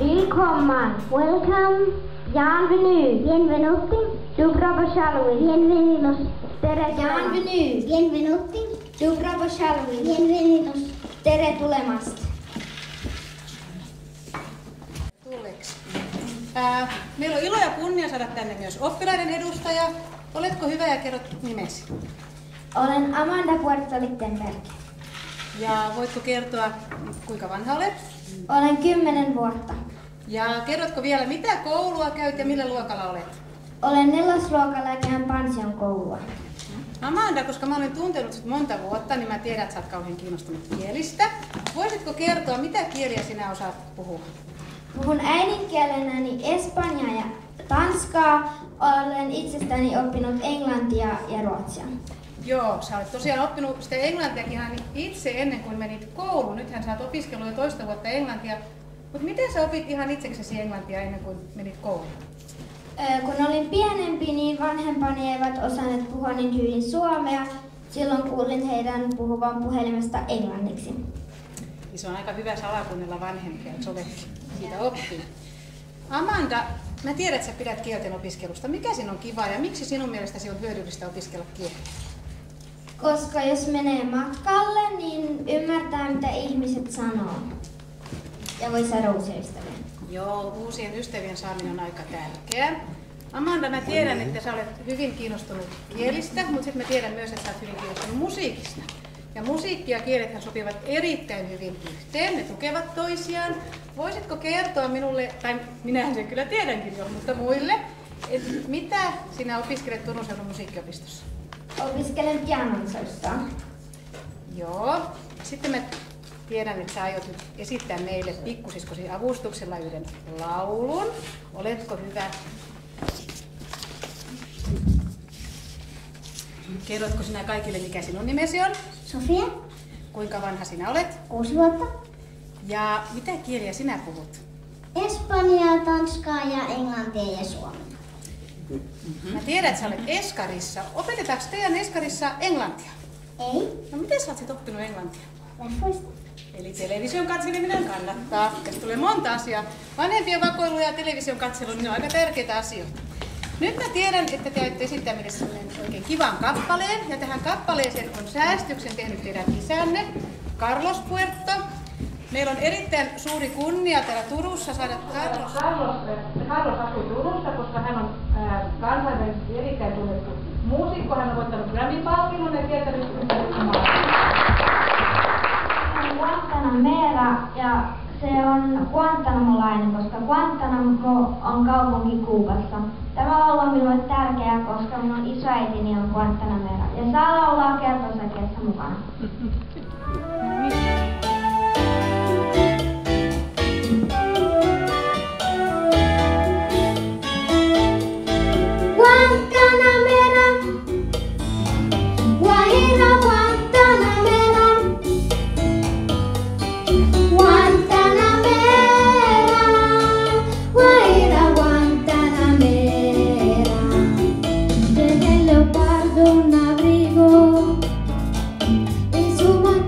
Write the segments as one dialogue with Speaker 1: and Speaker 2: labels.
Speaker 1: Willkommen. Welcome. Bienvenue. Bienvenuti. Добро пожаловать. Bienvenidos. Bienvenue. Bienvenuti. Добро пожаловать. Bienvenidos. Tere tulemasta.
Speaker 2: Meillä on ilo ja kunnia saada tänne myös oppilaiden edustaja. Oletko hyvä ja kerrot nimesi?
Speaker 1: Olen Anita Puerto Lichtenberg.
Speaker 2: Ja voitko kertoa, kuinka vanha olet?
Speaker 1: Olen 10 vuotta.
Speaker 2: Ja kerrotko vielä, mitä koulua käyt ja millä luokalla olet?
Speaker 1: Olen 4. luokalla ja käyn pension koulua.
Speaker 2: Amanda, koska mä olen tuntenut sut monta vuotta, niin mä tiedän, että sä oot kauhean kiinnostunut kielistä. Voisitko kertoa, mitä kieliä sinä osaat puhua?
Speaker 1: Puhun äidinkielenäni espanjaa ja tanskaa. Olen itsestäni oppinut englantia ja ruotsia.
Speaker 2: Joo, sä olet tosiaan oppinut sitä englantiakin ihan itse ennen kuin menit kouluun. Nythän sä oot opiskellut jo 2 vuotta englantia. Mutta miten sä opit ihan itseksesi englantia ennen kuin menit kouluun?
Speaker 1: Kun olin pienempi, niin vanhempani eivät osanneet puhua niin hyvin suomea. Silloin kuulin heidän puhuvan puhelimesta englanniksi.
Speaker 2: Ja se on aika hyvä salakunnella vanhempia, että sovetkin siitä oppii. Amanda, mä tiedän, että sä pidät kielten opiskelusta. Mikä siinä on kivaa ja miksi sinun mielestäsi on hyödyllistä opiskella kieltä?
Speaker 1: Koska jos menee matkalle, niin ymmärtää mitä ihmiset sanoo. Ja voi saada uusia ystäviä.
Speaker 2: Joo, uusien ystävien saaminen on aika tärkeää. Amanda, mä tiedän, että sä olet hyvin kiinnostunut kielistä, mutta sitten mä tiedän myös, että sä olet hyvin kiinnostunut musiikista. Ja musiikki ja kielethän sopivat erittäin hyvin yhteen, ne tukevat toisiaan. Voisitko kertoa minulle, tai minähän sen kyllä tiedänkin jo, mutta muille, että mitä sinä opiskelet Turun seudun musiikkiopistossa?
Speaker 1: Opiskelen pianonsoittoa.
Speaker 2: Joo. Sitten mä tiedän, että sä aiot nyt esittää meille pikkusiskosi avustuksella yhden laulun. Oletko hyvä? Kerrotko sinä kaikille, mikä sinun nimesi on?
Speaker 1: Sofia.
Speaker 2: Kuinka vanha sinä olet?
Speaker 1: 6 vuotta.
Speaker 2: Ja mitä kieliä sinä puhut?
Speaker 1: Espanjaa, tanskaa ja englantia ja suomea.
Speaker 2: Mä tiedän, että sä olet eskarissa. Opetetaanko teidän eskarissa englantia?
Speaker 1: Ei.
Speaker 2: No miten sä oot sit oppinut englantia?
Speaker 1: Leffoista.
Speaker 2: Eli television katseleminen kannattaa. Tässä tulee monta asiaa. Vanhempien vakoilu ja television katselu, niin on aika tärkeitä asioita. Nyt mä tiedän, että te aiotte esittää meille oikein kivan kappaleen. Ja tähän kappaleeseen on säästyksen tehnyt teidän isänne, D'l Puerto. Meillä on erittäin suuri kunnia täällä Turussa saada Carlos asuu Turussa, koska hän on kansainvälisesti erittäin tunnettu muusikko. Hän on voittanut Grammy-palkinnon ja kiertänyt ympäri maailmaa.
Speaker 1: Guantanamera ja se on guantanamolainen, koska Guantanamo on kaupunki Kuubassa. Tämä laulu on minulle tärkeä, koska minun isoäitini on Guantanamera ja saa laulaa kertosäkeessä mukana.
Speaker 3: Su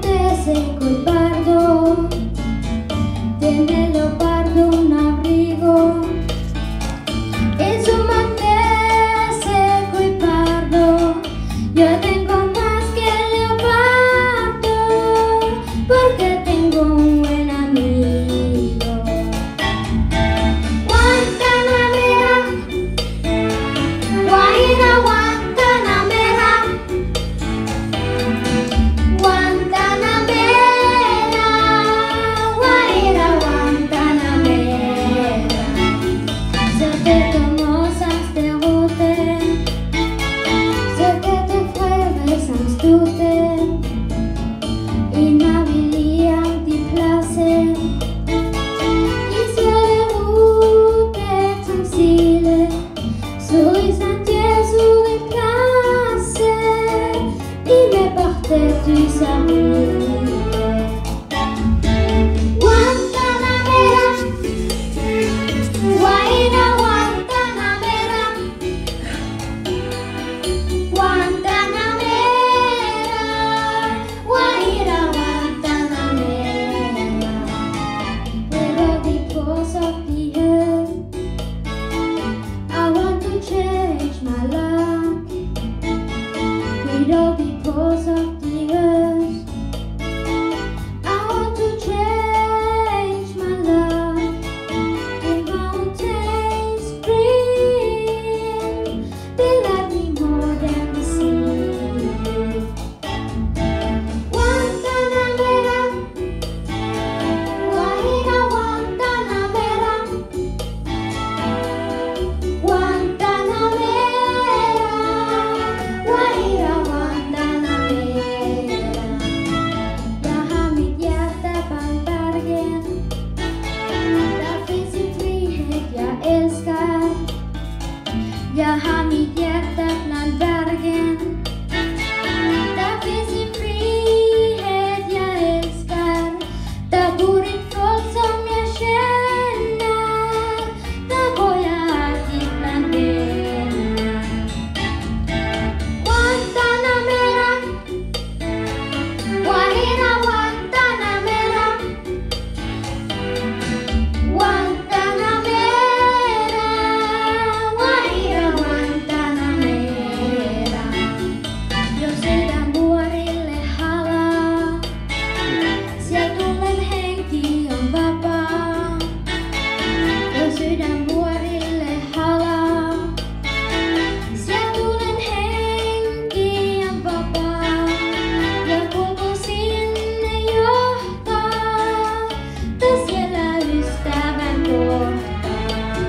Speaker 1: pyydän vuorille halaa. Sieltä tulen henki ja vapaa, ja kulku sinne johtaa, tai siellä ystävän kohtaa.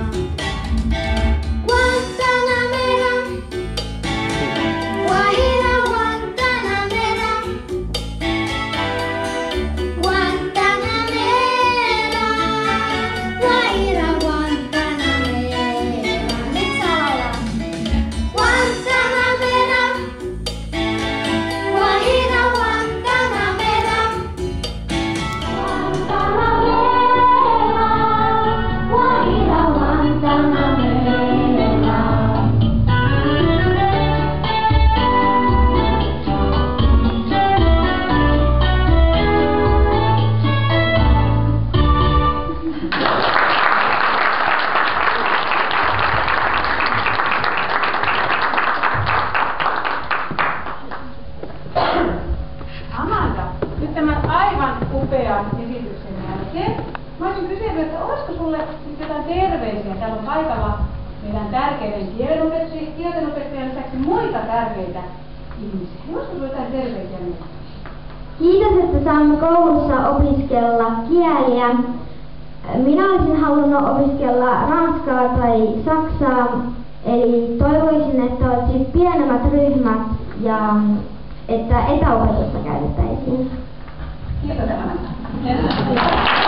Speaker 1: Guantanamera, Guajira Guantanamera, Guantanamera, Guajira Guantanamera. Nyt saa laulaa. Guantanamera, Guajira Guantanamera, Guantanamera, Guajira Guantanamera.
Speaker 2: Amanda, nyt tämän aivan upean esityksen jälkeen mä olisin kysynyt, että olisiko sulle nyt jotain terveisiä? Täällä on paikalla meidän tärkeiden kielenopettajien lisäksi muita tärkeitä ihmisiä. Olisiko sulle jotain terveisiä mieltä?
Speaker 1: Kiitos, että saamme koulussa opiskella kieliä. Minä olisin halunnut opiskella ranskaa tai saksaa, eli toivoisin, että olisi pienemmät ryhmät ja että etäopetusta käytettäisiin.
Speaker 2: Kiitos, Amanda.